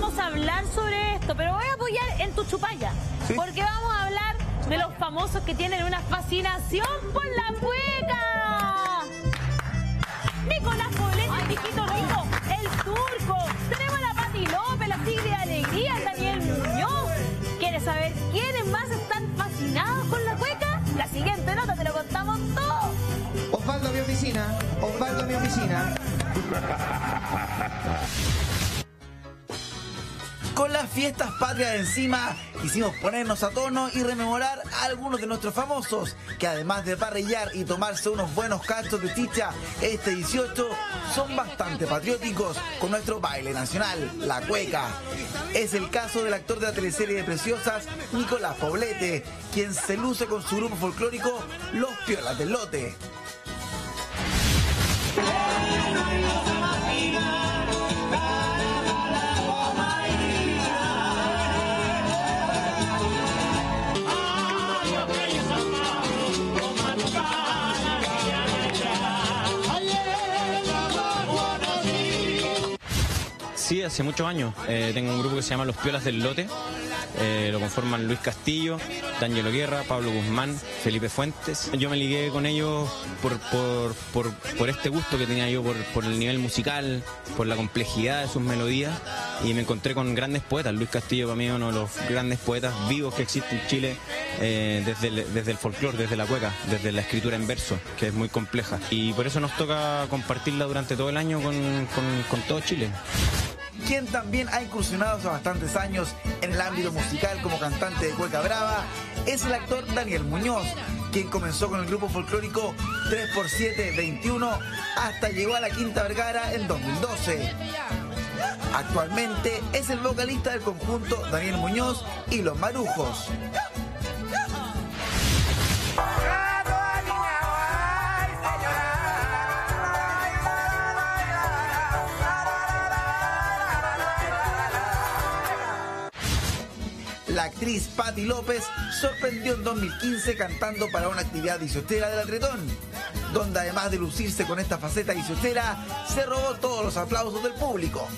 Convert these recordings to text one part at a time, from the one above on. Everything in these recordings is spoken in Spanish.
vamos a hablar sobre esto, pero voy a apoyar en tu chupalla, ¿sí? Porque vamos a hablar de los famosos que tienen una fascinación por la cueca. Nicolás Poblete, el Mijito Rico, el Turco, tenemos a la Pati López, la Sigrid Alegría, el Daniel Muñoz. ¿Quieres saber quiénes más están fascinados con la cueca? La siguiente nota te lo contamos todo. Osvaldo a mi oficina, Osvaldo a mi oficina. Con las fiestas patrias encima, quisimos ponernos a tono y rememorar a algunos de nuestros famosos, que además de parrillar y tomarse unos buenos cachos de chicha este 18, son bastante patrióticos con nuestro baile nacional, la cueca. Es el caso del actor de la teleserie de Preciosas, Nicolás Poblete, quien se luce con su grupo folclórico Los Piolas del Lote. Sí, hace muchos años. Tengo un grupo que se llama Los Piolas del Lote. Lo conforman Luis Castillo, D'Angelo Guerra, Pablo Guzmán, Felipe Fuentes. Yo me ligué con ellos por este gusto que tenía yo por el nivel musical, por la complejidad de sus melodías, y me encontré con grandes poetas. Luis Castillo para mí es uno de los grandes poetas vivos que existe en Chile, desde el folclore, desde la cueca, desde la escritura en verso, que es muy compleja. Y por eso nos toca compartirla durante todo el año con todo Chile. Quien también ha incursionado hace bastantes años en el ámbito musical como cantante de cueca brava es el actor Daniel Muñoz, quien comenzó con el grupo folclórico 3x7-21 hasta llegó a la Quinta Vergara en 2012. Actualmente es el vocalista del conjunto Daniel Muñoz y Los Marujos. La actriz Pati López sorprendió en 2015 cantando para una actividad diciotera del Atretón, donde además de lucirse con esta faceta diciotera, se robó todos los aplausos del público.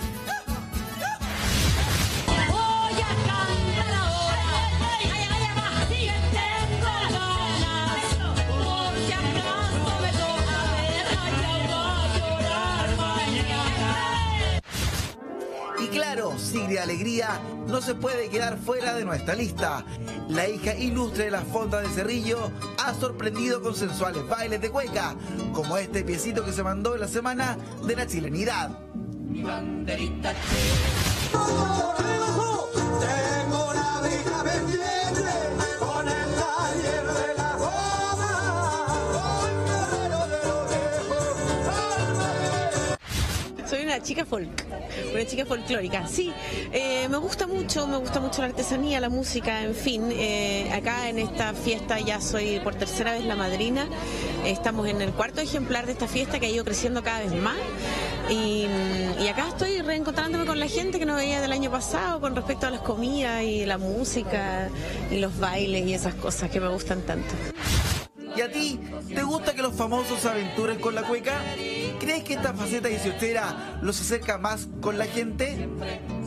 Claro, Sigrid Alegría no se puede quedar fuera de nuestra lista. La hija ilustre de la Fonda de Cerrillo ha sorprendido con sensuales bailes de cueca, como este piecito que se mandó en la semana de la chilenidad. Mi banderita tengo la vieja pendiente con el taller de la goma. Soy una chica folclórica, sí. Me gusta mucho la artesanía, la música, en fin. Acá en esta fiesta ya soy por tercera vez la madrina. Estamos en el cuarto ejemplar de esta fiesta que ha ido creciendo cada vez más. Y acá estoy reencontrándome con la gente que no veía del año pasado con respecto a las comidas y la música y los bailes y esas cosas que me gustan tanto. ¿Y a ti? ¿Te gusta que los famosos se aventuren con la cueca? ¿Crees que esta faceta diciotera los acerca más con la gente?